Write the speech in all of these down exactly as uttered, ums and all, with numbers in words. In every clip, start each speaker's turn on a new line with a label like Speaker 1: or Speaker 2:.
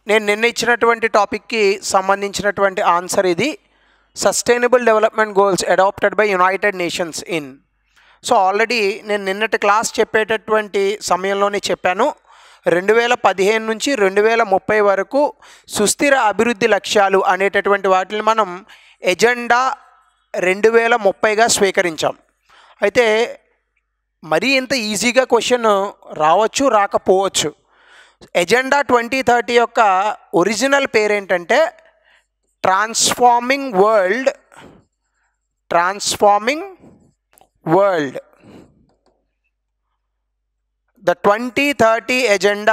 Speaker 1: నేను నిన్న ఇచ్చినటువంటి టాపిక్కి సంబంధించినటువంటి ఆన్సర్ ఇది. Sustainable development goals adopted by United Nations in. So already నేను నిన్నటి క్లాస్ చెప్పేటటువంటి సమయంలోనే చెప్పాను, రెండు వేల పదిహేను నుంచి రెండు వేల ముప్పై వరకు సుస్థిర అభివృద్ధి లక్ష్యాలు అనేటటువంటి వాటిని మనం ఎజెండా రెండు వేల ముప్పైగా స్వీకరించాం. అయితే మరీ ఇంత ఈజీగా క్వశ్చన్ రావచ్చు రాకపోవచ్చు. ఎజెండా ట్వంటీ థర్టీ యొక్క ఒరిజినల్ పేరేంటంటే transforming world transforming world the twenty thirty agenda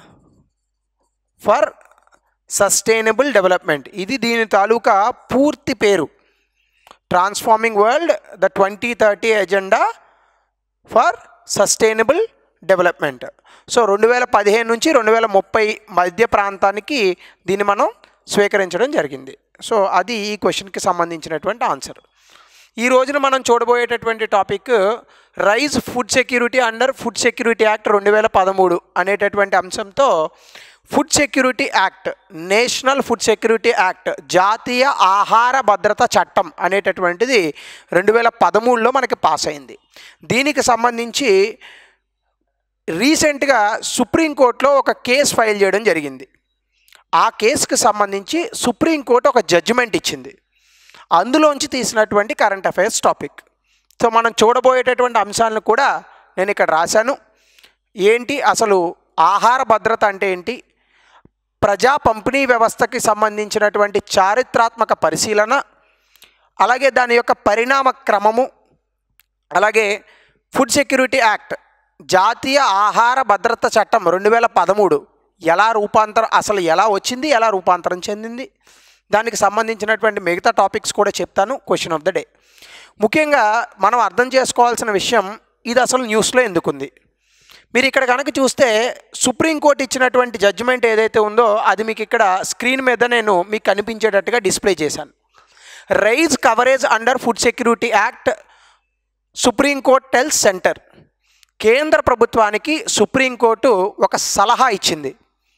Speaker 1: for sustainable development. ఇది దీని తాలూకా పూర్తి పేరు, transforming world the twenty thirty agenda for sustainable development. So రెండు వేల పదిహేను నుంచి రెండు వేల ముప్పై మధ్య ప్రాంతానికి దీన్ని మనం స్వీకరించడం జరిగింది. సో అది ఈ క్వశ్చన్కి సంబంధించినటువంటి ఆన్సర్. ఈ రోజున మనం చూడబోయేటటువంటి topic raise food security under food security act రెండు వేల పదమూడు అనేటటువంటి అంశంతో food security act, national food security act, జాతీయ ఆహార భద్రత చట్టం అనేటటువంటిది రెండు వేల పదమూడులో మనకి పాస్ అయింది. దీనికి సంబంధించి రీసెంట్గా సుప్రీంకోర్టులో ఒక కేసు ఫైల్ చేయడం జరిగింది. ఆ కేసుకు సంబంధించి సుప్రీంకోర్టు ఒక జడ్జిమెంట్ ఇచ్చింది. అందులోంచి తీసినటువంటి కరెంట్ అఫైర్స్ టాపిక్. సో మనం చూడబోయేటటువంటి అంశాలను కూడా నేను ఇక్కడ రాశాను. ఏంటి అసలు ఆహార భద్రత అంటే ఏంటి, ప్రజా పంపిణీ వ్యవస్థకి సంబంధించినటువంటి చారిత్రాత్మక పరిశీలన, అలాగే దాని యొక్క పరిణామ క్రమము, అలాగే ఫుడ్ సెక్యూరిటీ యాక్ట్ జాతీయ ఆహార భద్రత చట్టం రెండు వేల పదమూడు ఎలా రూపాంతరం అసలు ఎలా వచ్చింది, ఎలా రూపాంతరం చెందింది, దానికి సంబంధించినటువంటి మిగతా టాపిక్స్ కూడా చెప్తాను. Question of the day. ముఖ్యంగా మనం అర్థం చేసుకోవాల్సిన విషయం, ఇది అసలు న్యూస్లో ఎందుకుంది. మీరు ఇక్కడ కనుక చూస్తే సుప్రీంకోర్టు ఇచ్చినటువంటి జడ్జిమెంట్ ఏదైతే ఉందో అది మీకు ఇక్కడ స్క్రీన్ మీద నేను మీకు కనిపించేటట్టుగా డిస్ప్లే చేశాను. Raise coverage under food security act, supreme court tells centre. కేంద్ర ప్రభుత్వానికి సుప్రీంకోర్టు ఒక సలహా ఇచ్చింది.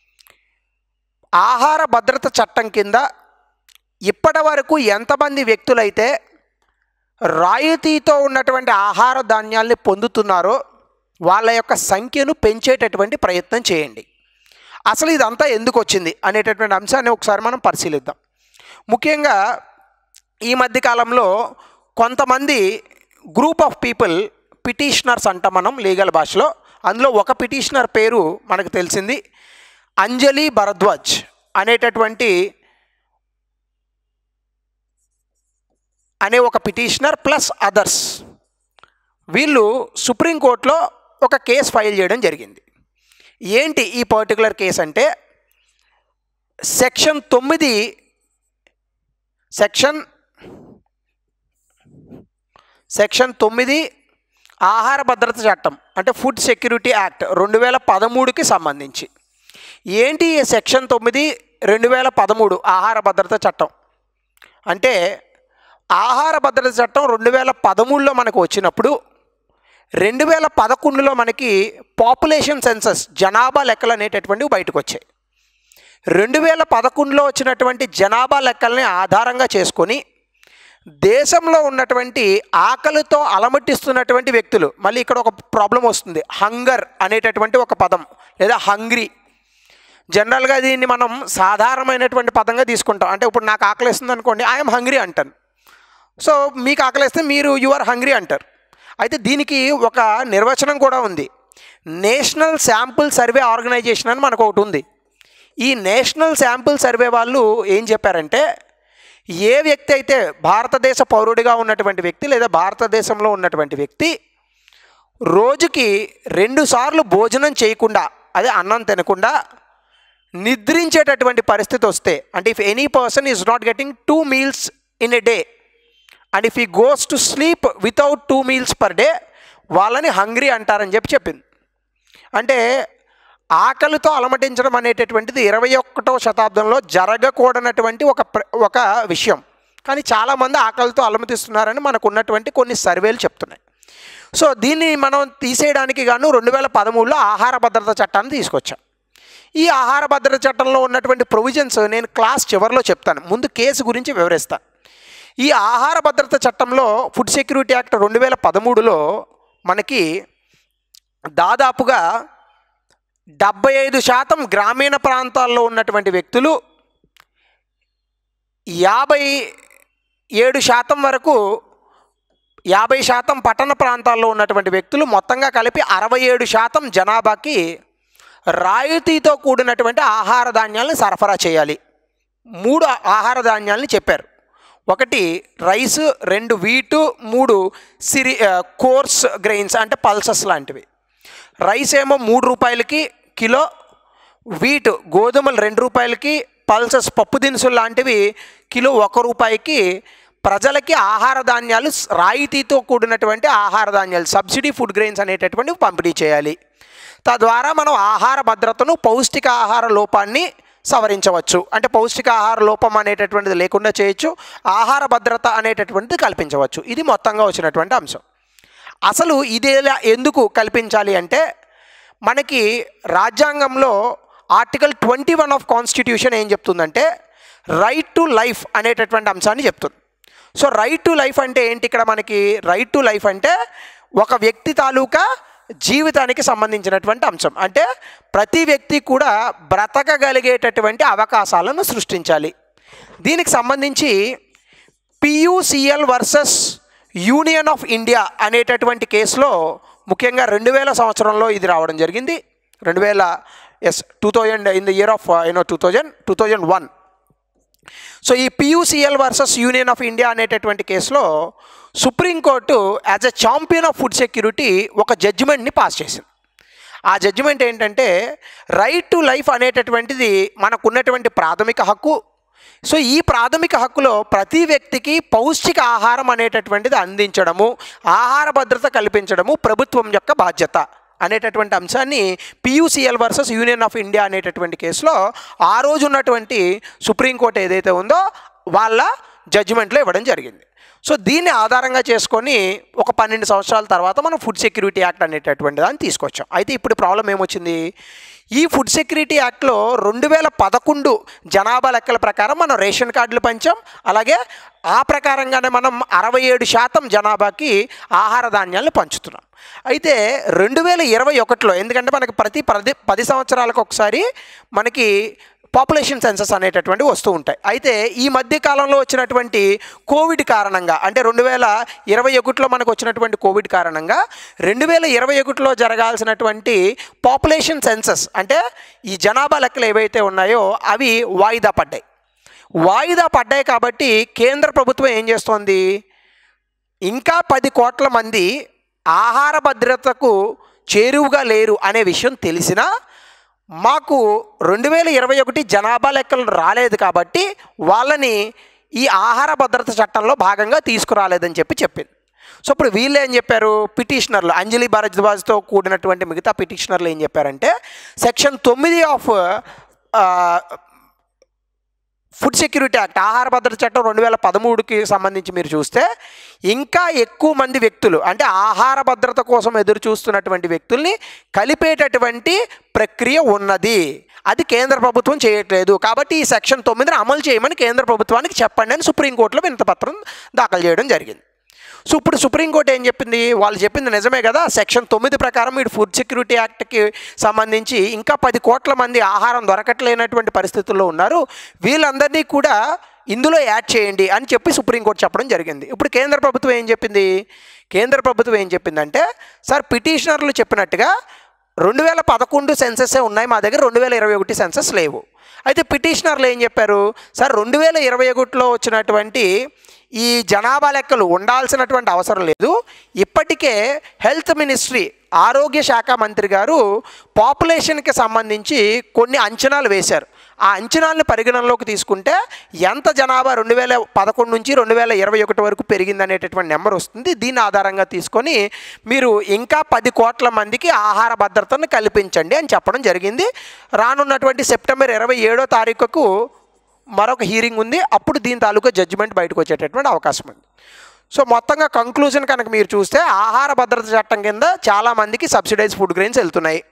Speaker 1: ఆహార భద్రత చట్టం కింద ఇప్పటి వరకు ఎంతమంది వ్యక్తులైతే రాయితీతో ఉన్నటువంటి ఆహార ధాన్యాల్ని పొందుతున్నారో వాళ్ళ యొక్క సంఖ్యను పెంచేటటువంటి ప్రయత్నం చేయండి. అసలు ఇదంతా ఎందుకు వచ్చింది అనేటటువంటి అంశాన్ని ఒకసారి మనం పరిశీలిద్దాం. ముఖ్యంగా ఈ మధ్యకాలంలో కొంతమంది గ్రూప్ ఆఫ్ పీపుల్, పిటిషనర్స్ అంటాం మనం లీగల్ భాషలో, అందులో ఒక పిటిషనర్ పేరు మనకు తెలిసింది, అంజలి భరద్వాజ్ అనేటటువంటి అనే ఒక పిటిషనర్ ప్లస్ అదర్స్, వీళ్ళు సుప్రీంకోర్టులో ఒక కేసు ఫైల్ చేయడం జరిగింది. ఏంటి ఈ పర్టికులర్ కేసు అంటే, సెక్షన్ తొమ్మిది సెక్షన్ సెక్షన్ తొమ్మిది ఆహార భద్రత చట్టం అంటే ఫుడ్ సెక్యూరిటీ యాక్ట్ రెండు వేల పదమూడుకి సంబంధించి. ఏంటి ఈ సెక్షన్ తొమ్మిది రెండు వేల పదమూడు ఆహార భద్రత చట్టం అంటే, ఆహార భద్రత చట్టం రెండు వేల పదమూడులో మనకు వచ్చినప్పుడు రెండు వేల పదకొండులో మనకి పాపులేషన్ సెన్సస్ జనాభా లెక్కలు అనేటటువంటివి బయటకు వచ్చాయి. రెండు వేల పదకొండులో వచ్చినటువంటి జనాభా లెక్కల్ని ఆధారంగా చేసుకొని దేశంలో ఉన్నటువంటి ఆకలితో అలమటిస్తున్నటువంటి వ్యక్తులు, మళ్ళీ ఇక్కడ ఒక ప్రాబ్లం వస్తుంది, హంగర్ అనేటటువంటి ఒక పదం లేదా హంగ్రీ. జనరల్గా దీన్ని మనం సాధారణమైనటువంటి పదంగా తీసుకుంటాం. అంటే ఇప్పుడు నాకు ఆకలిస్తుంది అనుకోండి, ఐఎమ్ హంగ్రీ అంటాను. సో మీకు ఆకలిస్తే మీరు యు ఆర్ హంగ్రీ అంటారు. అయితే దీనికి ఒక నిర్వచనం కూడా ఉంది. నేషనల్ శాంపుల్ సర్వే ఆర్గనైజేషన్ అని మనకు ఒకటి ఉంది. ఈ నేషనల్ శాంపుల్ సర్వే వాళ్ళు ఏం చెప్పారంటే, ఏ వ్యక్తి అయితే భారతదేశ పౌరుడిగా ఉన్నటువంటి వ్యక్తి లేదా భారతదేశంలో ఉన్నటువంటి వ్యక్తి రోజుకి రెండు సార్లు భోజనం చేయకుండా, అదే అన్నం తినకుండా నిద్రించేటటువంటి పరిస్థితి వస్తే, అంటే if any person is not getting two meals in a day and if he goes to sleep without two meals per day, వాళ్ళని హంగ్రీ అంటారని చెప్పి చెప్పింది. అంటే ఆకలితో అలమటించడం అనేటటువంటిది ఇరవై ఒకటవ శతాబ్దంలో జరగకూడనటువంటి ఒక ఒక విషయం. కానీ చాలామంది ఆకలితో అలమటిస్తున్నారని మనకు ఉన్నటువంటి కొన్ని సర్వేలు చెప్తున్నాయి. సో దీన్ని మనం తీసేయడానికి గాను రెండు వేల పదమూడులో ఆహార భద్రత చట్టాన్ని తీసుకొచ్చాం. ఈ ఆహార భద్రత చట్టంలో ఉన్నటువంటి ప్రొవిజన్స్ నేను క్లాస్ చివరిలో చెప్తాను, ముందు కేసు గురించి వివరిస్తాను. ఈ ఆహార భద్రత చట్టంలో ఫుడ్ సెక్యూరిటీ యాక్ట్ రెండు వేల పదమూడులో మనకి దాదాపుగా డెబ్బై ఐదు శాతం గ్రామీణ ప్రాంతాల్లో ఉన్నటువంటి వ్యక్తులు, యాభై ఏడు శాతం వరకు యాభై శాతం పట్టణ ప్రాంతాల్లో ఉన్నటువంటి వ్యక్తులు, మొత్తంగా కలిపి అరవై ఏడు శాతం జనాభాకి రాయితీతో కూడినటువంటి ఆహార ధాన్యాలను సరఫరా చేయాలి. మూడు ఆహార ధాన్యాలని చెప్పారు. ఒకటి రైస్, రెండు వీటు, మూడు సిరి కోర్స్ గ్రెయిన్స్ అంటే పల్సెస్ లాంటివి. రైస్ ఏమో మూడు రూపాయలకి కిలో, వీటు గోధుమలు రెండు రూపాయలకి, పల్సెస్ పప్పు దినుసులు లాంటివి కిలో ఒక రూపాయికి ప్రజలకి ఆహార ధాన్యాలు రాయితీతో కూడినటువంటి ఆహార ధాన్యాలు సబ్సిడీ ఫుడ్ గ్రెయిన్స్ అనేటటువంటివి పంపిణీ చేయాలి. తద్వారా మనం ఆహార భద్రతను, పౌష్టికాహార లోపాన్ని సవరించవచ్చు. అంటే పౌష్టికాహార లోపం అనేటటువంటిది లేకుండా చేయొచ్చు, ఆహార భద్రత అనేటటువంటిది కల్పించవచ్చు. ఇది మొత్తంగా వచ్చినటువంటి అంశం. అసలు ఇదేలా ఎందుకు కల్పించాలి అంటే, మనకి రాజ్యాంగంలో article twenty one of constitution ఏం చెప్తుందంటే రైట్ టు లైఫ్ అనేటటువంటి అంశాన్ని చెప్తుంది. సో రైట్ టు లైఫ్ అంటే ఏంటి? ఇక్కడ మనకి రైట్ టు లైఫ్ అంటే ఒక వ్యక్తి తాలూకా జీవితానికి సంబంధించినటువంటి అంశం. అంటే ప్రతి వ్యక్తి కూడా బ్రతకగలిగేటటువంటి అవకాశాలను సృష్టించాలి. దీనికి సంబంధించి PUCL versus Union of India అనేటటువంటి కేసులో ముఖ్యంగా రెండు వేల సంవత్సరంలో ఇది రావడం జరిగింది. రెండు వేల yes two thousand in the year of you know two thousand two thousand one. So ఈ PUCL versus Union of India అనేటటువంటి కేసులో Supreme Court as a champion of food security ఒక జడ్జిమెంట్ని పాస్ చేసింది. ఆ జడ్జిమెంట్ ఏంటంటే రైట్ టు లైఫ్ అనేటటువంటిది మనకున్నటువంటి ప్రాథమిక హక్కు. సో ఈ ప్రాథమిక హక్కులో ప్రతి వ్యక్తికి పౌష్టిక ఆహారం అనేటటువంటిది అందించడము, ఆహార భద్రత కల్పించడము ప్రభుత్వం యొక్క బాధ్యత అనేటటువంటి అంశాన్ని PUCL versus Union of India అనేటటువంటి కేసులో ఆ రోజు ఉన్నటువంటి సుప్రీంకోర్టు ఏదైతే ఉందో వాళ్ళ జడ్జిమెంట్లో ఇవ్వడం జరిగింది. సో దీన్ని ఆధారంగా చేసుకొని ఒక పన్నెండు సంవత్సరాల తర్వాత మనం ఫుడ్ సెక్యూరిటీ యాక్ట్ అనేటటువంటి దాన్ని తీసుకొచ్చాం. అయితే ఇప్పుడు ప్రాబ్లం ఏమొచ్చింది? ఈ ఫుడ్ సెక్యూరిటీ యాక్ట్లో రెండు వేల పదకొండు జనాభా లెక్కల ప్రకారం మనం రేషన్ కార్డులు పంచాం. అలాగే ఆ ప్రకారంగానే మనం అరవై ఏడు శాతం జనాభాకి ఆహార ధాన్యాలను పంచుతున్నాం. అయితే రెండు వేల ఇరవై ఒకటిలో ఎందుకంటే మనకి ప్రతి పది పది సంవత్సరాలకు ఒకసారి మనకి పాపులేషన్ సెన్సస్ అనేటటువంటి వస్తూ ఉంటాయి. అయితే ఈ మధ్య కాలంలో వచ్చినటువంటి కోవిడ్ కారణంగా, అంటే రెండు వేల ఇరవై ఒకటిలో మనకు వచ్చినటువంటి కోవిడ్ కారణంగా రెండు వేల ఇరవై ఒకటిలో జరగాల్సినటువంటి పాపులేషన్ సెన్సస్ అంటే ఈ జనాభా లెక్కలు ఏవైతే ఉన్నాయో అవి వాయిదా పడ్డాయి. వాయిదా పడ్డాయి కాబట్టి కేంద్ర ప్రభుత్వం ఏం చేస్తోంది? ఇంకా పది కోట్ల మంది ఆహార భద్రతకు చేరువుగా లేరు అనే విషయం తెలిసినా మాకు రెండు వేల ఇరవై ఒకటి జనాభా లెక్కలు రాలేదు కాబట్టి వాళ్ళని ఈ ఆహార భద్రత చట్టంలో భాగంగా తీసుకురాలేదని చెప్పి చెప్పింది. సో ఇప్పుడు వీళ్ళు ఏం చెప్పారు? పిటిషనర్లు అంజలి భారద్వాజ్తో కూడినటువంటి మిగతా పిటిషనర్లు ఏం చెప్పారంటే సెక్షన్ తొమ్మిది ఆఫ్ ఫుడ్ సెక్యూరిటీ యాక్ట్ ఆహార భద్రత చట్టం రెండు వేల పదమూడుకి సంబంధించి మీరు చూస్తే ఇంకా ఎక్కువ మంది వ్యక్తులు అంటే ఆహార భద్రత కోసం ఎదురు చూస్తున్నటువంటి వ్యక్తుల్ని కలిపేటటువంటి ప్రక్రియ ఉన్నది. అది కేంద్ర ప్రభుత్వం చేయట్లేదు కాబట్టి ఈ సెక్షన్ తొమ్మిదిని అమలు చేయమని కేంద్ర ప్రభుత్వానికి చెప్పండి అని సుప్రీంకోర్టులో వినతిపత్రం దాఖలు చేయడం జరిగింది. సో ఇప్పుడు సుప్రీంకోర్టు ఏం చెప్పింది? వాళ్ళు చెప్పింది నిజమే కదా, సెక్షన్ తొమ్మిది ప్రకారం మీరు ఫుడ్ సెక్యూరిటీ యాక్ట్కి సంబంధించి ఇంకా పది కోట్ల మంది ఆహారం దొరకట్లేనటువంటి పరిస్థితుల్లో ఉన్నారు, వీళ్ళందరినీ కూడా ఇందులో యాడ్ చేయండి అని చెప్పి సుప్రీంకోర్టు చెప్పడం జరిగింది. ఇప్పుడు కేంద్ర ప్రభుత్వం ఏం చెప్పింది? కేంద్ర ప్రభుత్వం ఏం చెప్పిందంటే సార్ పిటిషనర్లు చెప్పినట్టుగా రెండు వేల పదకొండు సెన్సెస్సే ఉన్నాయి మా దగ్గర, రెండు వేల ఇరవై ఒకటి సెన్సెస్ లేవు. అయితే పిటిషనర్లు ఏం చెప్పారు? సార్ రెండు వేల ఇరవై ఒకటిలో వచ్చినటువంటి ఈ జనాభా లెక్కలు ఉండాల్సినటువంటి అవసరం లేదు, ఇప్పటికే హెల్త్ మినిస్ట్రీ ఆరోగ్య శాఖ మంత్రి గారు పాపులేషన్కి సంబంధించి కొన్ని అంచనాలు వేశారు. ఆ అంచనాలను పరిగణనలోకి తీసుకుంటే ఎంత జనాభా రెండు వేల పదకొండు నుంచి రెండు వేల ఇరవై ఒకటి వరకు పెరిగిందనేటటువంటి నెంబర్ వస్తుంది. దీని ఆధారంగా తీసుకొని మీరు ఇంకా పది కోట్ల మందికి ఆహార భద్రతను కల్పించండి అని చెప్పడం జరిగింది. రానున్నటువంటి సెప్టెంబర్ ఇరవై ఏడో తారీఖుకు మరొక హీరింగ్ ఉంది, అప్పుడు దీని తాలూకా జడ్జిమెంట్ బయటకు వచ్చేటటువంటి అవకాశం ఉంది. సో మొత్తంగా కంక్లూజన్ కనుక మీరు చూస్తే ఆహార భద్రత చట్టం కింద చాలామందికి సబ్సిడైజ్ ఫుడ్ గ్రెయిన్స్ వెళ్తున్నాయి.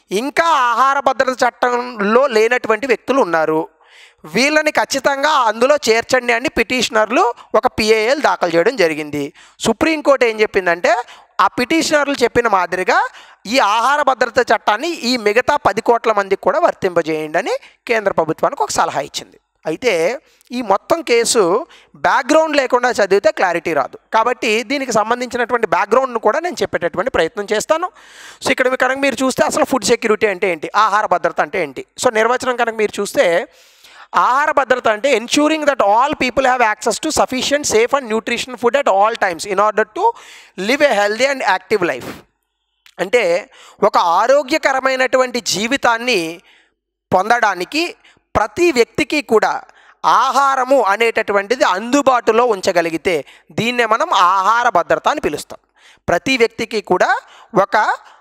Speaker 1: ఇంకా ఆహార భద్రత చట్టంలో లేనటువంటి వ్యక్తులు ఉన్నారు, వీళ్ళని ఖచ్చితంగా అందులో చేర్చండి అని పిటిషనర్లు ఒక పిఏఎల్ దాఖలు చేయడం జరిగింది. సుప్రీంకోర్టు ఏం చెప్పిందంటే ఆ పిటిషనర్లు చెప్పిన మాదిరిగా ఈ ఆహార భద్రత చట్టాన్ని ఈ మిగతా పది కోట్ల మందికి కూడా వర్తింపజేయండి అని కేంద్ర ప్రభుత్వానికి ఒక సలహా ఇచ్చింది. అయితే ఈ మొత్తం కేసు బ్యాక్గ్రౌండ్ లేకుండా చదివితే క్లారిటీ రాదు, కాబట్టి దీనికి సంబంధించినటువంటి బ్యాక్గ్రౌండ్ను కూడా నేను చెప్పేటటువంటి ప్రయత్నం చేస్తాను. సో ఇక్కడ కనుక మీరు చూస్తే అసలు ఫుడ్ సెక్యూరిటీ అంటే ఏంటి, ఆహార భద్రత అంటే ఏంటి. సో నిర్వచనం కనుక మీరు చూస్తే ఆహార భద్రత అంటే ensuring that all people have access to sufficient safe and nutrition food at all times in order to live a healthy and active life. అంటే ఒక ఆరోగ్యకరమైనటువంటి జీవితాన్ని పొందడానికి ప్రతి వ్యక్తికి కూడా ఆహారము అనేటటువంటిది అందుబాటులో ఉంచగలిగితే దీన్నే మనం ఆహార భద్రత అని పిలుస్తాం. ప్రతి వ్యక్తికి కూడా ఒక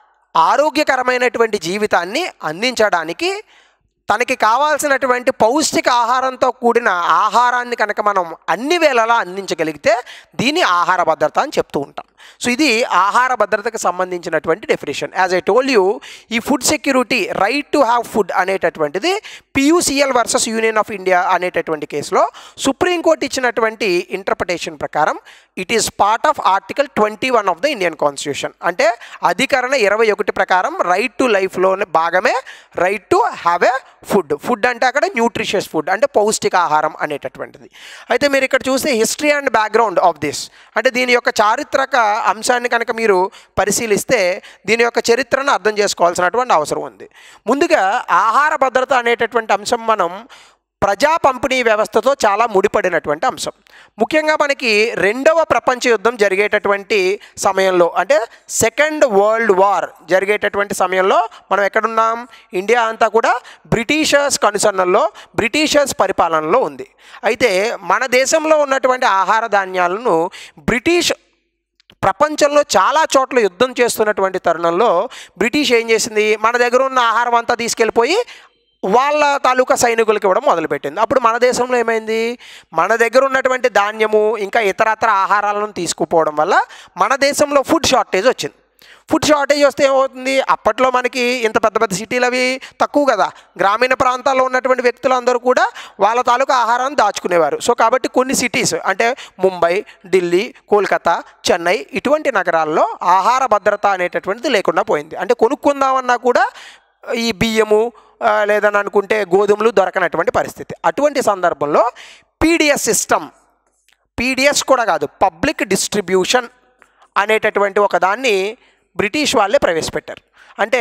Speaker 1: ఆరోగ్యకరమైనటువంటి జీవితాన్ని అందించడానికి తనకి కావాల్సినటువంటి పౌష్టిక ఆహారంతో కూడిన ఆహారాన్ని కనుక మనం అన్ని వేళలా అందించగలిగితే దీన్ని ఆహార భద్రత అని చెప్తూ ఉంటాం. సో ఇది ఆహార భద్రతకు సంబంధించినటువంటి definition. As I told you, ఈ food security right to have food అనేటటువంటిది PUCL versus Union of India అనేటటువంటి కేసులో సుప్రీంకోర్టు ఇచ్చినటువంటి ఇంటర్ప్రిటేషన్ ప్రకారం it is part of article twenty one of the Indian constitution. అంటే అధికరణ ఇరవై ఒకటి ప్రకారం రైట్ టు లైఫ్లోని భాగమే right to have a food. Food అంటే అక్కడ న్యూట్రిషియస్ ఫుడ్ అంటే పౌష్టిక ఆహారం అనేటటువంటిది. అయితే మీరు ఇక్కడ చూస్తే history and background of this, అంటే దీని యొక్క చారిత్రక అంశాన్ని కనుక మీరు పరిశీలిస్తే దీని యొక్క చరిత్రను అర్థం చేసుకోవాల్సినటువంటి అవసరం ఉంది. ముందుగా ఆహార భద్రత అనేటటువంటి అంశం మనం ప్రజా పంపిణీ వ్యవస్థతో చాలా ముడిపడినటువంటి అంశం. ముఖ్యంగా మనకి రెండవ ప్రపంచ యుద్ధం జరిగేటటువంటి సమయంలో, అంటే సెకండ్ వరల్డ్ వార్ జరిగేటటువంటి సమయంలో మనం ఎక్కడున్నాం, ఇండియా అంతా కూడా బ్రిటిషర్స్ కనుసన్నల్లో బ్రిటిషర్స్ పరిపాలనలో ఉంది. అయితే మన దేశంలో ఉన్నటువంటి ఆహార ధాన్యాలను బ్రిటిష్ ప్రపంచంలో చాలా చోట్ల యుద్ధం చేస్తున్నటువంటి తరుణంలో బ్రిటిష్ ఏం చేసింది, మన దగ్గర ఉన్న ఆహారం అంతా తీసుకెళ్ళిపోయి వాళ్ళ తాలూకా సైనికులకు ఇవ్వడం మొదలుపెట్టింది. అప్పుడు మన దేశంలో ఏమైంది, మన దగ్గర ఉన్నటువంటి ధాన్యము ఇంకా ఇతరత్ర ఆహారాలను తీసుకుపోవడం వల్ల మన దేశంలో ఫుడ్ షార్టేజ్ వచ్చింది. ఫుడ్ షార్టేజ్ వస్తే ఏమవుతుంది, అప్పట్లో మనకి ఇంత పెద్ద పెద్ద సిటీలు అవి తక్కువ కదా, గ్రామీణ ప్రాంతాల్లో ఉన్నటువంటి వ్యక్తులందరూ కూడా వాళ్ళ తాలూకా ఆహారాన్ని దాచుకునేవారు. సో కాబట్టి కొన్ని సిటీస్ అంటే ముంబై, ఢిల్లీ, కోల్కతా, చెన్నై ఇటువంటి నగరాల్లో ఆహార భద్రత అనేటటువంటిది లేకుండా పోయింది. అంటే కొనుక్కుందామన్నా కూడా ఈ బియ్యము లేదని అనుకుంటే గోధుమలు దొరకనటువంటి పరిస్థితి. అటువంటి సందర్భంలో పీడిఎస్ సిస్టమ్, పీడిఎస్ కూడా కాదు పబ్లిక్ డిస్ట్రిబ్యూషన్ అనేటటువంటి ఒక దాన్ని బ్రిటిష్ వాళ్ళే ప్రవేశపెట్టారు. అంటే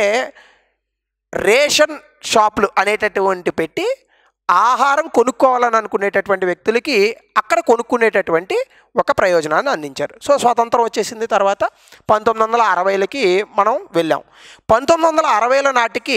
Speaker 1: రేషన్ షాపులు అనేటటువంటి పెట్టి ఆహారం కొనుక్కోవాలని అనుకునేటటువంటి వ్యక్తులకి అక్కడ కొనుక్కునేటటువంటి ఒక ప్రయోజనాన్ని అందించారు. సో స్వాతంత్రం వచ్చేసింది తర్వాత పంతొమ్మిది వందల అరవైలకి మనం వెళ్ళాం. పంతొమ్మిది వందల అరవైల నాటికి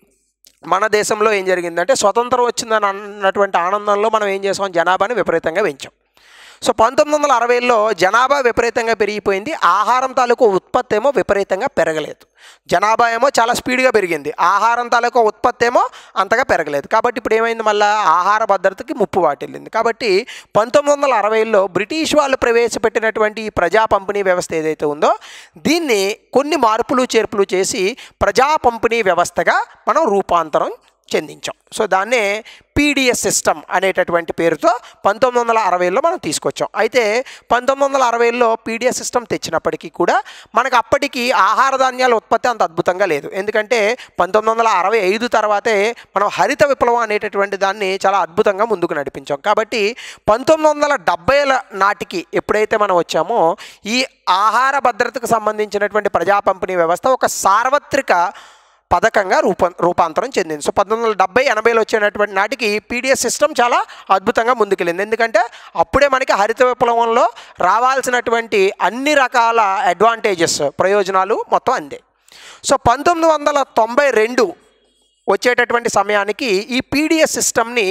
Speaker 1: మన దేశంలో ఏం జరిగిందంటే స్వతంత్రం వచ్చిందని అన్నటువంటి ఆనందంలో మనం ఏం చేసాం, జనాభాని విపరీతంగా పెంచాం. సో పంతొమ్మిది వందల అరవైలో జనాభా విపరీతంగా పెరిగిపోయింది, ఆహారం తాలూకు ఉత్పత్తి ఏమో విపరీతంగా పెరగలేదు. జనాభా ఏమో చాలా స్పీడ్గా పెరిగింది, ఆహారం తాలూకు ఉత్పత్తి ఏమో అంతగా పెరగలేదు. కాబట్టి ఇప్పుడు ఏమైంది, మళ్ళీ ఆహార భద్రతకి ముప్పు వాటిల్లింది. కాబట్టి పంతొమ్మిది వందల అరవైలో బ్రిటిష్ వాళ్ళు ప్రవేశపెట్టినటువంటి ఈ ప్రజా పంపిణీ వ్యవస్థ ఏదైతే ఉందో దీన్ని కొన్ని మార్పులు చేర్పులు చేసి ప్రజా పంపిణీ వ్యవస్థగా మనం రూపాంతరం చెందించాం. సో దాన్నే పీడిఎస్ సిస్టమ్ అనేటటువంటి పేరుతో పంతొమ్మిది వందల అరవైలో మనం తీసుకొచ్చాం. అయితే పంతొమ్మిది వందల అరవైలో పీడిఎస్ సిస్టమ్ తెచ్చినప్పటికీ కూడా మనకు అప్పటికి ఆహార ధాన్యాల ఉత్పత్తి అంత అద్భుతంగా లేదు. ఎందుకంటే పంతొమ్మిది వందల అరవై ఐదు తర్వాతే మనం హరిత విప్లవం అనేటటువంటి దాన్ని చాలా అద్భుతంగా ముందుకు నడిపించాం. కాబట్టి పంతొమ్మిది వందల డెబ్బైల నాటికి ఎప్పుడైతే మనం వచ్చామో ఈ ఆహార భద్రతకు సంబంధించినటువంటి ప్రజా పంపిణీ వ్యవస్థ ఒక సార్వత్రిక పథకంగా రూప రూపాంతరం చెందింది. సో పంతొమ్మిది వందల డెబ్బై ఎనభైలో వచ్చేటటువంటి నాటికి పీడిఎస్ సిస్టమ్ చాలా అద్భుతంగా ముందుకెళ్ళింది. ఎందుకంటే అప్పుడే మనకి హరిత విప్లవంలో రావాల్సినటువంటి అన్ని రకాల అడ్వాంటేజెస్, ప్రయోజనాలు మొత్తం అందే. సో పంతొమ్మిది వందల తొంభై రెండు వచ్చేటటువంటి సమయానికి ఈ పీడిఎస్ సిస్టమ్ని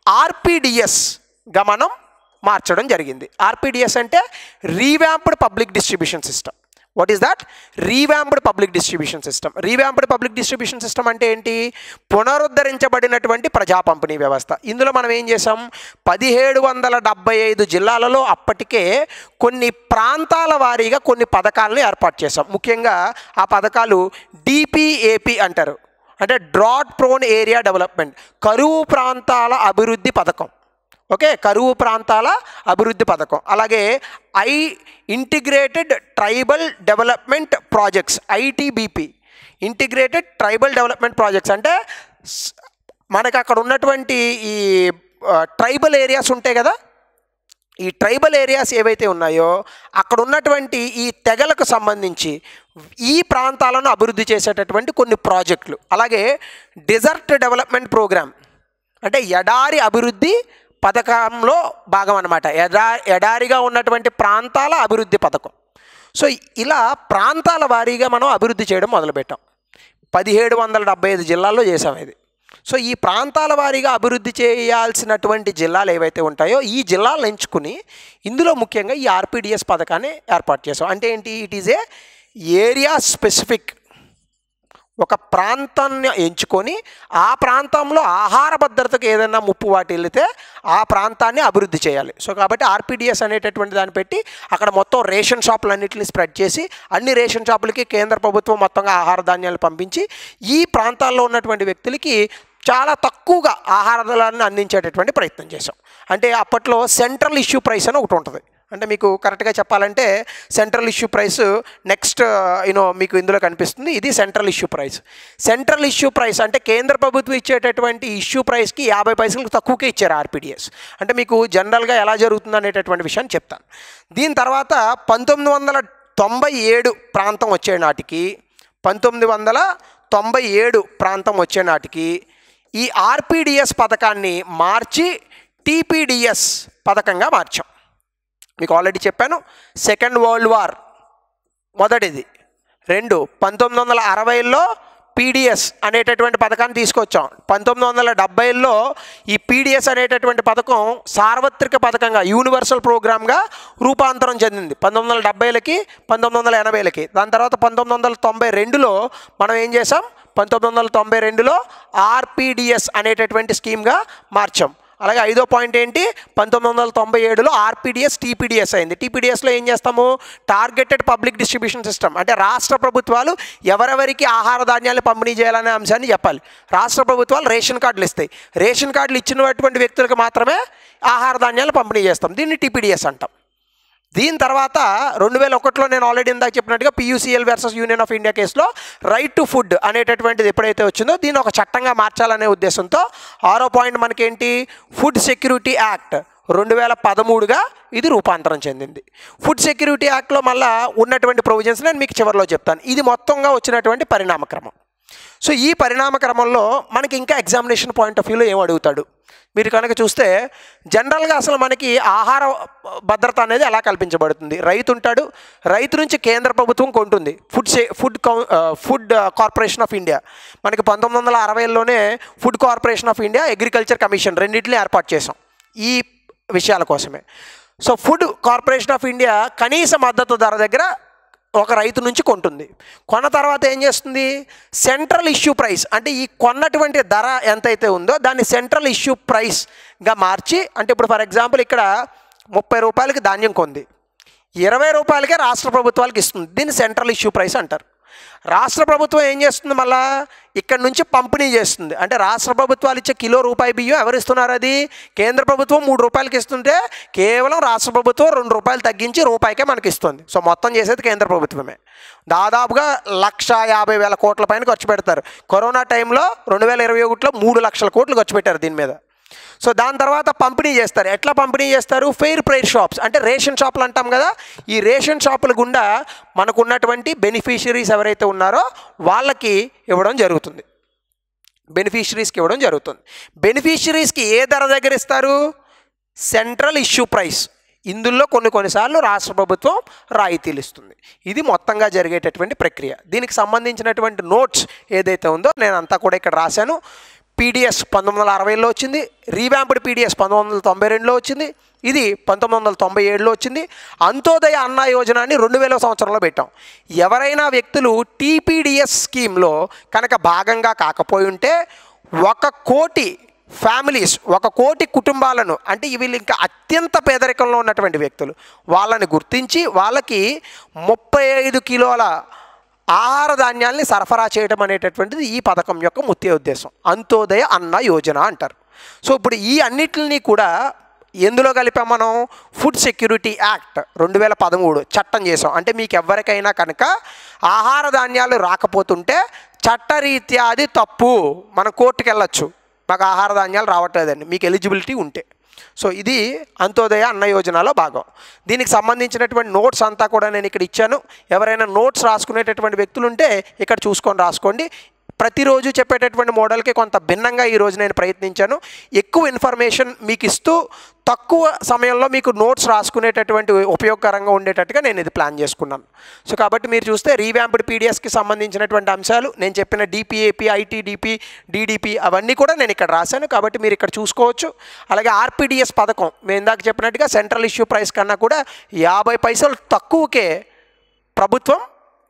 Speaker 1: ఆర్పిడిఎస్గా మనం మార్చడం జరిగింది. ఆర్పిడిఎస్ అంటే revamped public distribution system. What is that? Revamped public distribution system. Revamped public distribution system అంటే ఏంటి? పునరుద్ధరించబడినటువంటి ప్రజా పంపిణీ వ్యవస్థ. ఇందులో మనం ఏం చేసాం, పదిహేడు వందల డెబ్బై ఐదు జిల్లాలలో అప్పటికే కొన్ని ప్రాంతాల వారీగా కొన్ని పథకాలను ఏర్పాటు చేసాం. ముఖ్యంగా ఆ పథకాలు డిపిఏపి అంటారు, అంటే డ్రాట్ ప్రోన్ ఏరియా డెవలప్మెంట్, కరువు ప్రాంతాల అభివృద్ధి పథకం. ఓకే, కరువు ప్రాంతాల అభివృద్ధి పథకం. అలాగే I integrated tribal development projects, ITBP, integrated tribal development projects. అంటే మనకు అక్కడ ఉన్నటువంటి ఈ ట్రైబల్ ఏరియాస్ ఉంటాయి కదా, ఈ ట్రైబల్ ఏరియాస్ ఏవైతే ఉన్నాయో అక్కడ ఉన్నటువంటి ఈ తెగలకు సంబంధించి ఈ ప్రాంతాలను అభివృద్ధి చేసేటటువంటి కొన్ని ప్రాజెక్టులు. అలాగే డెజర్ట్ డెవలప్మెంట్ ప్రోగ్రామ్, అంటే ఎడారి అభివృద్ధి పథకంలో భాగం అన్నమాట. ఎడా ఎడారిగా ఉన్నటువంటి ప్రాంతాల అభివృద్ధి పథకం. సో ఇలా ప్రాంతాల వారీగా మనం అభివృద్ధి చేయడం మొదలుపెట్టాం. పదిహేడు వందల డెబ్బై ఐదు జిల్లాల్లో చేసాం ఇది. సో ఈ ప్రాంతాల వారీగా అభివృద్ధి చేయాల్సినటువంటి జిల్లాలు ఏవైతే ఉంటాయో ఈ జిల్లాలను ఎంచుకుని ఇందులో ముఖ్యంగా ఈ ఆర్పిడిఎస్ పథకాన్ని ఏర్పాటు చేసాం. అంటే ఏంటి, it is a area specific. ఒక ప్రాంతాన్ని ఎంచుకొని ఆ ప్రాంతంలో ఆహార భద్రతకు ఏదైనా ముప్పు వాటిల్లితే ఆ ప్రాంతాన్ని అభివృద్ధి చేయాలి. సో కాబట్టి ఆర్పిడిఎస్ అనేటటువంటి దాన్ని పెట్టి అక్కడ మొత్తం రేషన్ షాపులన్నింటినీ స్ప్రెడ్ చేసి అన్ని రేషన్ షాపులకి కేంద్ర ప్రభుత్వం మొత్తంగా ఆహార ధాన్యాలు పంపించి ఈ ప్రాంతాల్లో ఉన్నటువంటి వ్యక్తులకి చాలా తక్కువగా ఆహారాలను అందించేటటువంటి ప్రయత్నం చేశాం. అంటే అప్పట్లో సెంట్రల్ ఇష్యూ ప్రైస్ అని ఒకటి ఉంటుంది. అంటే మీకు కరెక్ట్గా చెప్పాలంటే central issue price next you know మీకు ఇందులో కనిపిస్తుంది. ఇది central issue price. Central issue price అంటే కేంద్ర ప్రభుత్వం ఇచ్చేటటువంటి ఇష్యూ ప్రైస్కి యాభై పైసలకు తక్కువకే ఇచ్చారు ఆర్పిడిఎస్. అంటే మీకు జనరల్గా ఎలా జరుగుతుంది అనేటటువంటి విషయాన్ని చెప్తాను. దీని తర్వాత పంతొమ్మిది వందల తొంభై ఏడు ప్రాంతం వచ్చే నాటికి పంతొమ్మిది వందల తొంభై ఏడు ప్రాంతం వచ్చే నాటికి ఈ ఆర్పిడిఎస్ పథకాన్ని మార్చి టీపీడిఎస్ పథకంగా మార్చాం. మీకు ఆల్రెడీ చెప్పాను, సెకండ్ వరల్డ్ వార్ మొదటిది. రెండు పంతొమ్మిది వందల అరవైలో పీడిఎస్ అనేటటువంటి పథకాన్ని తీసుకొచ్చాం. పంతొమ్మిది వందల డెబ్బైలో ఈ పీడిఎస్ అనేటటువంటి పథకం సార్వత్రిక పథకంగా యూనివర్సల్ ప్రోగ్రామ్గా రూపాంతరం చెందింది పంతొమ్మిది వందల డెబ్బైలకి పంతొమ్మిది వందల ఎనభైలకి. దాని తర్వాత పంతొమ్మిది వందల తొంభై రెండులో మనం ఏం చేసాం, పంతొమ్మిది వందల తొంభై రెండులో ఆర్పిడిఎస్ అనేటటువంటి స్కీమ్గా మార్చాం. అలాగే ఐదో పాయింట్ ఏంటి, పంతొమ్మిది వందల తొంభై ఏడులో ఆర్పిడిఎస్ టీపీడిఎస్ అయింది. టీపీడిఎస్లో ఏం చేస్తాము, టార్గెటెడ్ పబ్లిక్ డిస్ట్రిబ్యూషన్ సిస్టమ్. అంటే రాష్ట్ర ప్రభుత్వాలు ఎవరెవరికి ఆహార ధాన్యాలు పంపిణీ చేయాలనే అంశాన్ని చెప్పాలి. రాష్ట్ర ప్రభుత్వాలు రేషన్ కార్డులు ఇస్తాయి. రేషన్ కార్డులు ఇచ్చినటువంటి వ్యక్తులకు మాత్రమే ఆహార ధాన్యాలు పంపిణీ చేస్తాం. దీన్ని టీపీడిఎస్ అంటాం. దీని తర్వాత రెండు వేల ఒకటిలో నేను ఆల్రెడీ ఇందాక చెప్పినట్టుగా PUCL versus Union of India కేసులో రైట్ టు ఫుడ్ అనేటటువంటిది ఎప్పుడైతే వచ్చిందో దీన్ని ఒక చట్టంగా మార్చాలనే ఉద్దేశంతో ఆరో పాయింట్ మనకేంటి, ఫుడ్ సెక్యూరిటీ యాక్ట్ రెండు వేల పదమూడుగా ఇది రూపాంతరం చెందింది. ఫుడ్ సెక్యూరిటీ యాక్ట్లో మళ్ళీ ఉన్నటువంటి ప్రొవిజన్స్ నేను మీకు చివరిలో చెప్తాను. ఇది మొత్తంగా వచ్చినటువంటి పరిణామక్రమం. సో ఈ పరిణామక్రమంలో మనకి ఇంకా ఎగ్జామినేషన్ పాయింట్ ఆఫ్ వ్యూలో ఏం అడుగుతాడు మీరు కనుక చూస్తే, జనరల్గా అసలు మనకి ఆహార భద్రత అనేది ఎలా కల్పించబడుతుంది, రైతు ఉంటాడు, రైతు నుంచి కేంద్ర ప్రభుత్వం కొంటుంది. ఫుడ్ సే ఫుడ్ కౌ ఫుడ్ కార్పొరేషన్ ఆఫ్ ఇండియా మనకి పంతొమ్మిది వందల అరవైలోనే food corporation of India, agriculture commission రెండింటిని ఏర్పాటు చేసాం ఈ విషయాల కోసమే. So food corporation of India కనీస మద్దతు ధర దగ్గర ఒక రైతు నుంచి కొంటుంది. కొన్న తర్వాత ఏం చేస్తుంది, సెంట్రల్ ఇష్యూ ప్రైస్ అంటే ఈ కొన్నటువంటి ధర ఎంతైతే ఉందో దాన్ని సెంట్రల్ ఇష్యూ ప్రైస్గా మార్చి, అంటే ఇప్పుడు ఫర్ ఎగ్జాంపుల్ ఇక్కడ ముప్పై రూపాయలకి ధాన్యం కొంది, ఇరవై రూపాయలకే రాష్ట్ర ప్రభుత్వాలకు ఇస్తుంది. దీన్ని సెంట్రల్ ఇష్యూ ప్రైస్ అంటారు. రాష్ట్ర ప్రభుత్వం ఏం చేస్తుంది, మళ్ళా ఇక్కడ నుంచి పంపిణీ చేస్తుంది. అంటే రాష్ట్ర ప్రభుత్వాలు ఇచ్చే కిలో రూపాయి బియ్యం ఎవరు ఇస్తున్నారు, అది కేంద్ర ప్రభుత్వం మూడు రూపాయలకి ఇస్తుంటే కేవలం రాష్ట్ర ప్రభుత్వం రెండు రూపాయలు తగ్గించి రూపాయికే మనకి ఇస్తుంది. సో మొత్తం చేసేది కేంద్ర ప్రభుత్వమే. దాదాపుగా లక్ష యాభై వేల కోట్ల పైన ఖర్చు పెడతారు. కరోనా టైంలో రెండు వేల ఇరవై ఒకటిలో మూడు లక్షల కోట్లు ఖర్చు పెట్టారు దీని మీద. సో దాని తర్వాత పంపిణీ చేస్తారు. ఎట్లా పంపిణీ చేస్తారు, ఫెయిర్ ప్రైస్ షాప్స్ అంటే రేషన్ షాపులు అంటాం కదా, ఈ రేషన్ షాపుల గుండా మనకు ఉన్నటువంటి బెనిఫిషరీస్ ఎవరైతే ఉన్నారో వాళ్ళకి ఇవ్వడం జరుగుతుంది. బెనిఫిషరీస్కి ఇవ్వడం జరుగుతుంది. బెనిఫిషరీస్కి ఏ ధర దగ్గర ఇస్తారు, సెంట్రల్ ఇష్యూ ప్రైస్. ఇందులో కొన్ని కొన్నిసార్లు రాష్ట్ర ప్రభుత్వం రాయితీలు ఇస్తుంది. ఇది మొత్తంగా జరిగేటటువంటి ప్రక్రియ. దీనికి సంబంధించినటువంటి నోట్స్ ఏదైతే ఉందో నేను అంతా కూడా ఇక్కడ రాశాను. పీడిఎస్ పంతొమ్మిది వందల అరవైలో వచ్చింది, రీవ్యాంప్డ్ పీడిఎస్ పంతొమ్మిది వందల తొంభై రెండులో వచ్చింది, ఇది పంతొమ్మిది వందల తొంభై ఏడులో వచ్చింది. అంత్యోదయ అన్న యోజనాన్ని రెండు వేల సంవత్సరంలో పెట్టాం. ఎవరైనా వ్యక్తులు టీపీడిఎస్ స్కీమ్లో కనుక భాగంగా కాకపోయి ఉంటే ఒక కోటి ఫ్యామిలీస్, ఒక కోటి కుటుంబాలను, అంటే వీళ్ళు ఇంకా అత్యంత పేదరికంలో ఉన్నటువంటి వ్యక్తులు, వాళ్ళని గుర్తించి వాళ్ళకి ముప్పై ఐదు కిలోల ఆహార ధాన్యాల్ని సరఫరా చేయడం అనేటటువంటిది ఈ పథకం యొక్క ముఖ్య ఉద్దేశం. అంత్యోదయ అన్న యోజన అంటారు. సో ఇప్పుడు ఈ అన్నిటిని కూడా ఎందులో కలిపాం మనం? ఫుడ్ సెక్యూరిటీ యాక్ట్ రెండు వేల పదమూడు చట్టం చేసాం. అంటే మీకు ఎవరికైనా కనుక ఆహార ధాన్యాలు రాకపోతుంటే చట్టరీత్యా అది తప్పు, మనం కోర్టుకు వెళ్ళొచ్చు, మాకు ఆహార ధాన్యాలు రావట్లేదండి, మీకు ఎలిజిబిలిటీ ఉంటే. సో ఇది అంత్యోదయ అన్న యోజనలో భాగం. దీనికి సంబంధించినటువంటి నోట్స్ అంతా కూడా నేను ఇక్కడ ఇచ్చాను. ఎవరైనా నోట్స్ రాసుకునేటటువంటి వ్యక్తులు ఉంటే ఇక్కడ చూసుకొని రాసుకోండి. ప్రతిరోజు చెప్పేటటువంటి మోడల్కి కొంత భిన్నంగా ఈరోజు నేను ప్రయత్నించాను. ఎక్కువ ఇన్ఫర్మేషన్ మీకు ఇస్తూ తక్కువ సమయంలో మీకు నోట్స్ రాసుకునేటటువంటి ఉపయోగకరంగా ఉండేటట్టుగా నేను ఇది ప్లాన్ చేసుకున్నాను. సో కాబట్టి మీరు చూస్తే రీవ్యాంప్డ్ పీడిఎస్కి సంబంధించినటువంటి అంశాలు నేను చెప్పిన డిపిఏపి, ఐటీడీపీ, డీడీపీ అవన్నీ కూడా నేను ఇక్కడ రాశాను. కాబట్టి మీరు ఇక్కడ చూసుకోవచ్చు. అలాగే ఆర్పిడిఎస్ పథకం మేము ఇందాక చెప్పినట్టుగా సెంట్రల్ ఇష్యూ ప్రైస్ కన్నా కూడా యాభై పైసలు తక్కువకే ప్రభుత్వం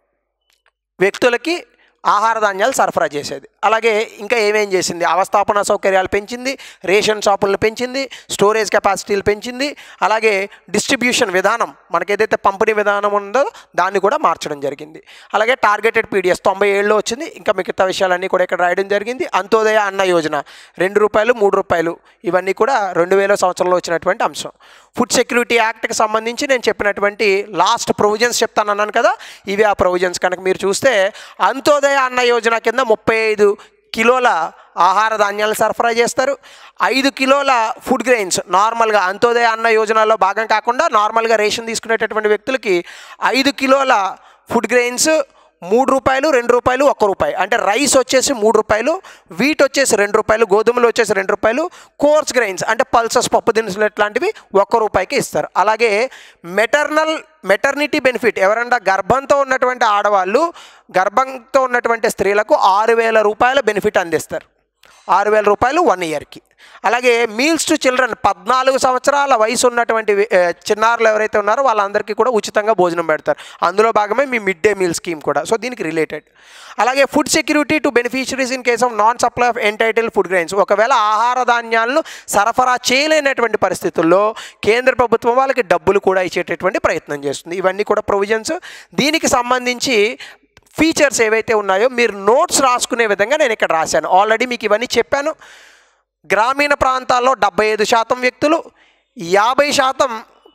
Speaker 1: వ్యక్తులకి ఆహార ధాన్యాలు సరఫరా చేసేది. అలాగే ఇంకా ఏమేం చేసింది? అవస్థాపన సౌకర్యాలు పెంచింది, రేషన్ షాపులను పెంచింది, స్టోరేజ్ కెపాసిటీలు పెంచింది, అలాగే డిస్ట్రిబ్యూషన్ విధానం మనకి ఏదైతే పంపిణీ విధానం ఉందో దాన్ని కూడా మార్చడం జరిగింది. అలాగే టార్గెటెడ్ పీడిఎస్ తొంభై ఏడులో వచ్చింది. ఇంకా మిగతా విషయాలన్నీ కూడా ఇక్కడ రాయడం జరిగింది. అంత్యోదయ అన్న యోజన రెండు రూపాయలు మూడు రూపాయలు ఇవన్నీ కూడా రెండు వేల సంవత్సరంలో వచ్చినటువంటి అంశం. ఫుడ్ సెక్యూరిటీ యాక్ట్కి సంబంధించి నేను చెప్పినటువంటి లాస్ట్ ప్రొవిజన్స్ చెప్తాను అన్నాను కదా, ఇవి ఆ ప్రొవిజన్స్. కనుక మీరు చూస్తే అంత్యోదయ అన్న యోజన కింద ముప్పై ఐదు కిలోల ఆహార ధాన్యాలను సరఫరా చేస్తారు. ఐదు కిలోల ఫుడ్ గ్రెయిన్స్ నార్మల్గా అంత్యోదయ అన్న యోజనలో భాగం కాకుండా నార్మల్గా రేషన్ తీసుకునేటటువంటి వ్యక్తులకి ఐదు కిలోల ఫుడ్ గ్రెయిన్స్ మూడు రూపాయలు, రెండు రూపాయలు, ఒక్క రూపాయి. అంటే రైస్ వచ్చేసి మూడు రూపాయలు, వీట్ వచ్చేసి రెండు రూపాయలు, గోధుమలు వచ్చేసి రెండు రూపాయలు, కోర్స్ గ్రెయిన్స్ అంటే పల్సస్ పప్పు దినుసులు ఇట్లాంటివి ఒక్క రూపాయికి ఇస్తారు. అలాగే మెటర్నల్ మెటర్నిటీ బెనిఫిట్ ఎవరన్నా గర్భంతో ఉన్నటువంటి ఆడవాళ్ళు, గర్భంతో ఉన్నటువంటి స్త్రీలకు ఆరు వేల రూపాయల బెనిఫిట్ అందిస్తారు. ఆరు వేల రూపాయలు వన్ ఇయర్కి. అలాగే మీల్స్ టు చిల్డ్రన్ పద్నాలుగు సంవత్సరాల వయసు ఉన్నటువంటి చిన్నారులు ఎవరైతే ఉన్నారో వాళ్ళందరికీ కూడా ఉచితంగా భోజనం పెడతారు. అందులో భాగమే మీ మిడ్ డే మీల్ స్కీమ్ కూడా. సో దీనికి రిలేటెడ్. అలాగే food security to beneficiaries in case of non supply of entitle food grains. ఒకవేళ ఆహార ధాన్యాలను సరఫరా చేయలేనటువంటి పరిస్థితుల్లో కేంద్ర ప్రభుత్వం వాళ్ళకి డబ్బులు కూడా ఇచ్చేటటువంటి ప్రయత్నం చేస్తుంది. ఇవన్నీ కూడా ప్రొవిజన్స్. దీనికి సంబంధించి ఫీచర్స్ ఏవైతే ఉన్నాయో మీరు నోట్స్ రాసుకునే విధంగా నేను ఇక్కడ రాశాను. ఆల్రెడీ మీకు ఇవన్నీ చెప్పాను. గ్రామీణ ప్రాంతాల్లో డెబ్బై ఐదు శాతం వ్యక్తులు, యాభై శాతం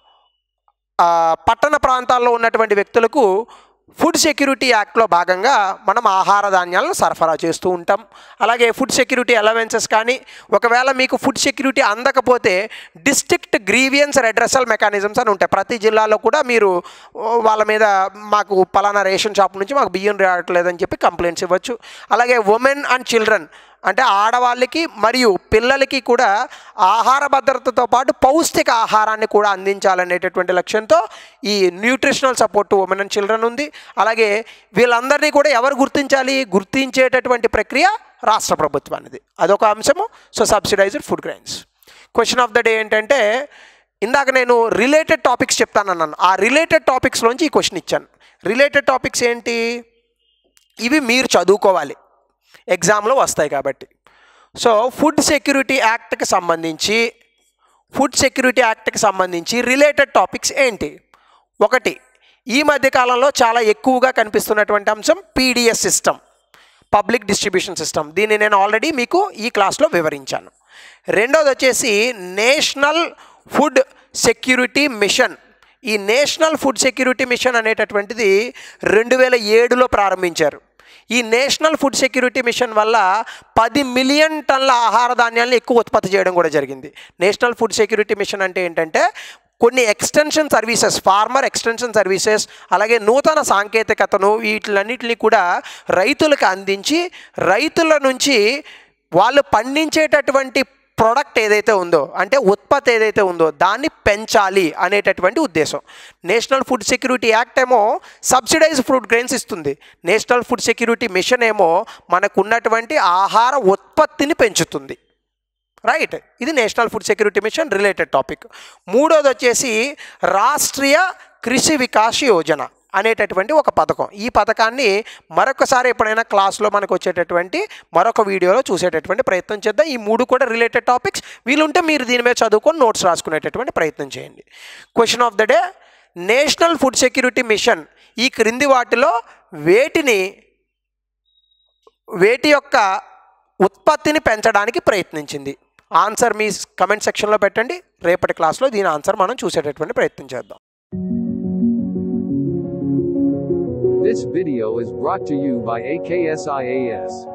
Speaker 1: పట్టణ ప్రాంతాల్లో ఉన్నటువంటి వ్యక్తులకు ఫుడ్ సెక్యూరిటీ యాక్ట్లో భాగంగా మనం ఆహార ధాన్యాలను సరఫరా చేస్తూ ఉంటాం. అలాగే ఫుడ్ సెక్యూరిటీ అలవెన్సెస్ కానీ, ఒకవేళ మీకు ఫుడ్ సెక్యూరిటీ అందకపోతే డిస్ట్రిక్ట్ గ్రీవియన్స్ రెడ్రెసల్ మెకానిజమ్స్ అని ఉంటాయి. ప్రతి జిల్లాలో కూడా మీరు వాళ్ళ మీద మాకు పలానా రేషన్ షాప్ నుంచి మాకు బియ్యం రావట్లేదని చెప్పి కంప్లైంట్స్ ఇవ్వచ్చు. అలాగే ఉమెన్ అండ్ చిల్డ్రన్ అంటే ఆడవాళ్ళకి మరియు పిల్లలకి కూడా ఆహార భద్రతతో పాటు పౌష్టిక ఆహారాన్ని కూడా అందించాలనేటటువంటి లక్ష్యంతో ఈ nutritional support to women and children ఉంది. అలాగే వీళ్ళందరినీ కూడా ఎవరు గుర్తించాలి? గుర్తించేటటువంటి ప్రక్రియ రాష్ట్ర ప్రభుత్వానిది, అదొక అంశము. So subsidised food grains. Question of the day ఏంటంటే, ఇందాక నేను రిలేటెడ్ టాపిక్స్ చెప్తానన్నాను, ఆ రిలేటెడ్ టాపిక్స్లోంచి ఈ క్వశ్చన్ ఇచ్చాను. రిలేటెడ్ టాపిక్స్ ఏంటి? ఇవి మీరు చదువుకోవాలి, ఎగ్జామ్లో వస్తాయి కాబట్టి. సో ఫుడ్ సెక్యూరిటీ యాక్ట్కి సంబంధించి ఫుడ్ సెక్యూరిటీ యాక్ట్కి సంబంధించి రిలేటెడ్ టాపిక్స్ ఏంటి? ఒకటి, ఈ మధ్యకాలంలో చాలా ఎక్కువగా కనిపిస్తున్నటువంటి అంశం PDS system, public distribution system. దీన్ని నేను ఆల్రెడీ మీకు ఈ క్లాస్లో వివరించాను. రెండోది వచ్చేసి నేషనల్ ఫుడ్ సెక్యూరిటీ మిషన్. ఈ నేషనల్ ఫుడ్ సెక్యూరిటీ మిషన్ అనేటటువంటిది రెండు వేల ఏడులో ప్రారంభించారు. ఈ నేషనల్ ఫుడ్ సెక్యూరిటీ మిషన్ వల్ల పది మిలియన్ టన్నుల ఆహార ధాన్యాలను ఎక్కువ ఉత్పత్తి చేయడం కూడా జరిగింది. నేషనల్ ఫుడ్ సెక్యూరిటీ మిషన్ అంటే ఏంటంటే కొన్ని extension services, farmer extension services, అలాగే నూతన సాంకేతికతను వీటిలన్నింటినీ కూడా రైతులకు అందించి రైతుల నుంచి వాళ్ళు పండించేటటువంటి ప్రోడక్ట్ ఏదైతే ఉందో అంటే ఉత్పత్తి ఏదైతే ఉందో దాన్ని పెంచాలి అనేటటువంటి ఉద్దేశం. నేషనల్ ఫుడ్ సెక్యూరిటీ యాక్ట్ ఏమో సబ్సిడైజ్ ఫుడ్ గ్రెయిన్స్ ఇస్తుంది. నేషనల్ ఫుడ్ సెక్యూరిటీ మిషన్ ఏమో మనకు ఉన్నటువంటి ఆహార ఉత్పత్తిని పెంచుతుంది. రైట్, ఇది national food security mission related topic. మూడోది వచ్చేసి రాష్ట్రీయ కృషి వికాస్ యోజన అనేటటువంటి ఒక పథకం. ఈ పథకాన్ని మరొకసారి ఎప్పుడైనా క్లాస్లో మనకు వచ్చేటటువంటి మరొక వీడియోలో చూసేటటువంటి ప్రయత్నం చేద్దాం. ఈ మూడు కూడా రిలేటెడ్ టాపిక్స్. వీలుంటే మీరు దీని మీద చదువుకొని నోట్స్ రాసుకునేటటువంటి ప్రయత్నం చేయండి. Question of the day, national food security mission ఈ క్రింది వాటిలో వేటిని వేటి యొక్క ఉత్పత్తిని పెంచడానికి ప్రయత్నించింది? ఆన్సర్ మీ కమెంట్ సెక్షన్లో పెట్టండి. రేపటి క్లాస్లో దీని ఆన్సర్ మనం చూసేటటువంటి ప్రయత్నం చేద్దాం.
Speaker 2: This video is brought to you by A K S I A S.